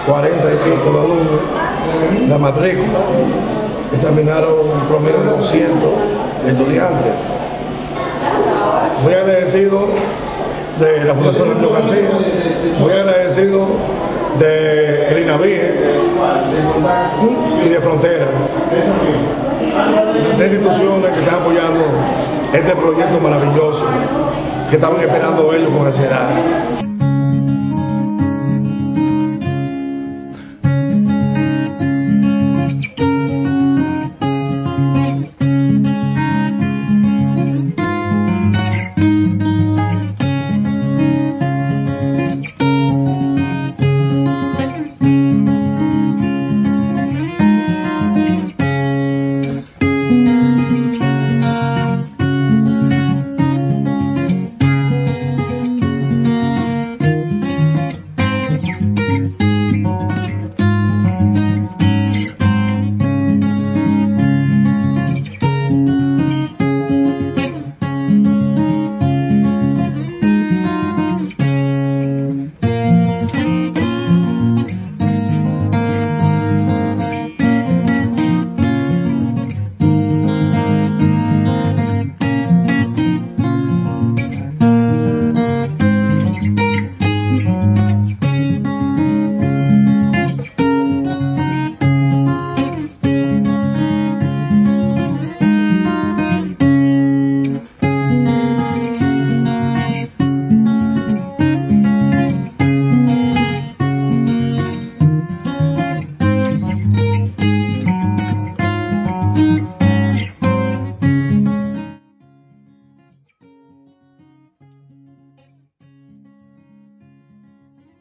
40 y pico de alumnos, la matrícula, examinaron un promedio de 200 estudiantes. Muy agradecido de la Fundación Ramiro García, muy agradecido de el INAVIE y de Frontera, las tres instituciones que están apoyando este proyecto maravilloso que estaban esperando ellos con ansiedad.